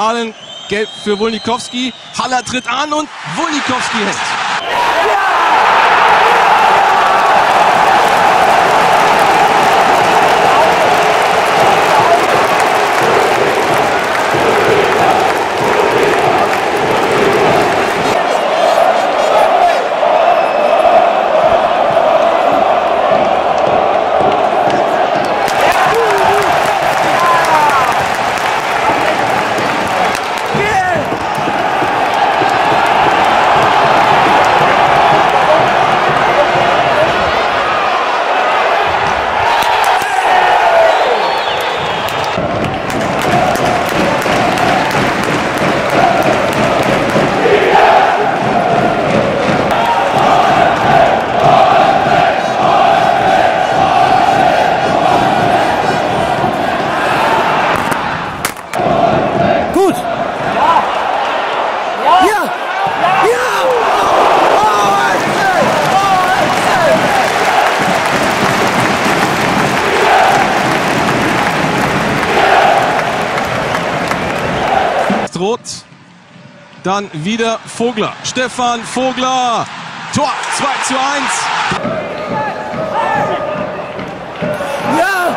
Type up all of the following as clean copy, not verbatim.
Ahlen, gelb für Wolnikowski. Haller tritt an und Wolnikowski hält. Rot. Dann wieder Vogler. Stefan Vogler. Tor 2:1. Ja!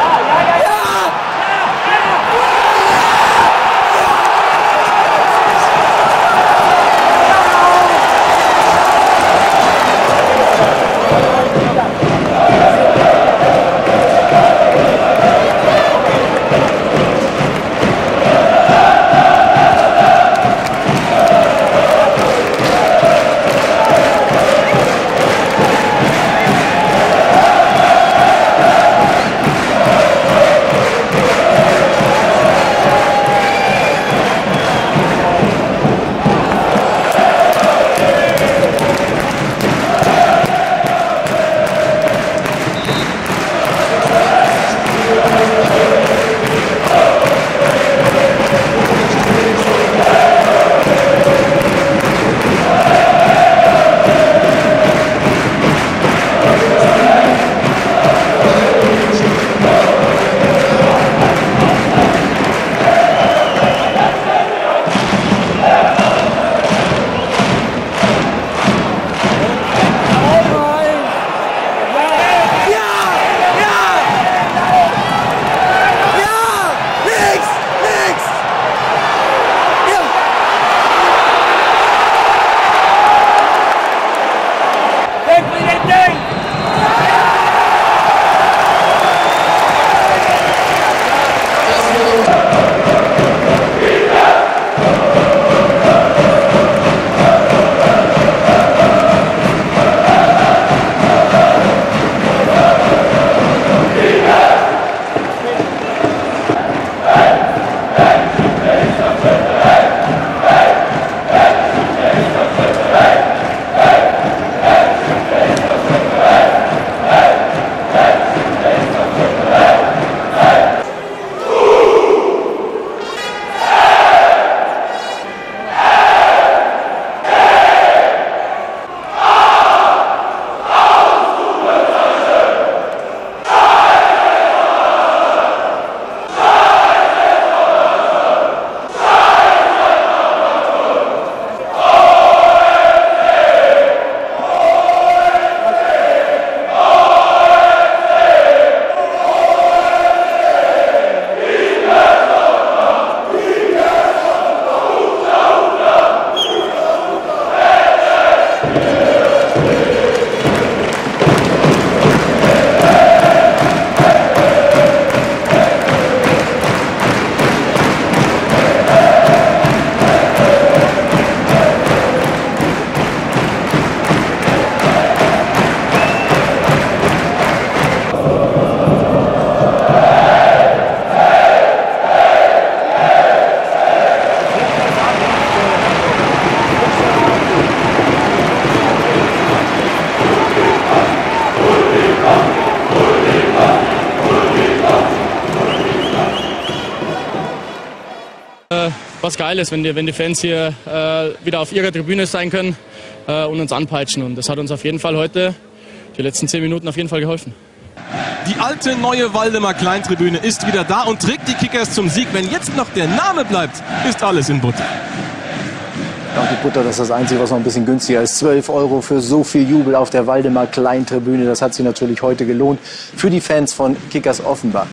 Was geil ist, wenn die Fans hier wieder auf ihrer Tribüne sein können und uns anpeitschen. Und das hat uns auf jeden Fall heute, die letzten 10 Minuten, auf jeden Fall geholfen. Die alte, neue Waldemar-Klein-Tribüne ist wieder da und trägt die Kickers zum Sieg. Wenn jetzt noch der Name bleibt, ist alles in Butter. Auch die Butter, das ist das Einzige, was noch ein bisschen günstiger ist. 12 € für so viel Jubel auf der Waldemar-Klein-Tribüne. Das hat sich natürlich heute gelohnt für die Fans von Kickers Offenbach.